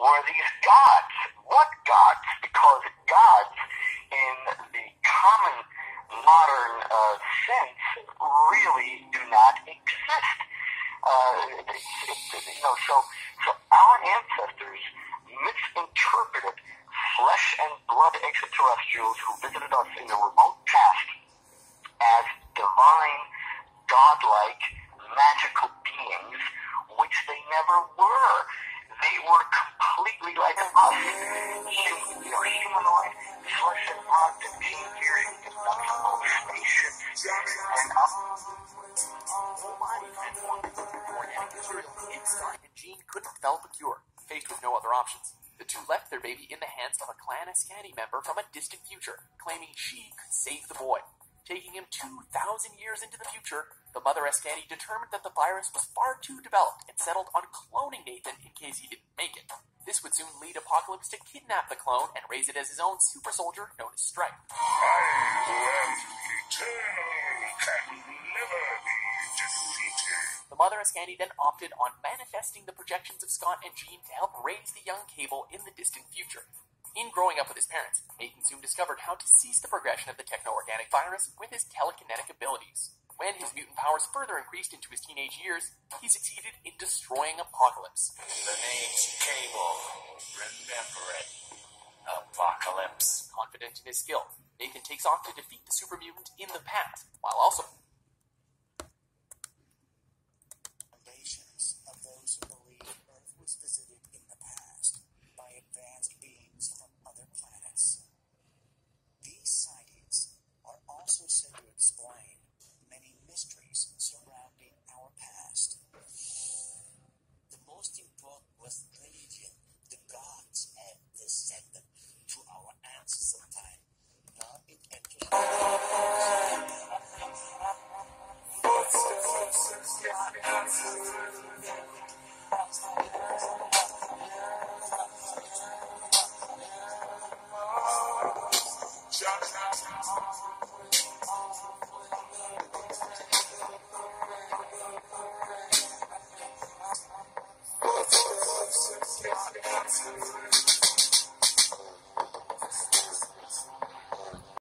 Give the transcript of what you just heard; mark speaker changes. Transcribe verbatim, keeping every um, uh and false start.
Speaker 1: were these gods. What gods? Because gods, in the common modern uh, sense, really do not exist. Uh, it, it, you know, so, so our ancestors misinterpreted flesh and blood extraterrestrials who visited us in the remote past as divine, godlike, magical beings, which they never were. They were completely like us. Human, you know, humanoid, flesh and blood, being here in conceptual spaceships, and up.
Speaker 2: Organic material in Scott and Jean couldn't develop a cure. Faced with no other options, the two left their baby in the hands of a Clan Askani member from a distant future, claiming she could save the boy. Taking him two thousand years into the future, the mother Askani determined that the virus was far too developed and settled on cloning Nathan in case he didn't make it. This would soon lead Apocalypse to kidnap the clone and raise it as his own super soldier known as Stripe.
Speaker 3: I who am eternal can never be defeated.
Speaker 2: The mother Askani then opted on manifesting the projections of Scott and Jean to help raise the young Cable in the distant future. In growing up with his parents, Nathan soon discovered how to cease the progression of the techno-organic virus with his telekinetic abilities. When his mutant powers further increased into his teenage years, he succeeded in destroying Apocalypse.
Speaker 4: The name's Cable. Remember it. Apocalypse.
Speaker 2: Confident in his skill, Nathan takes off to defeat the super mutant in the past, while also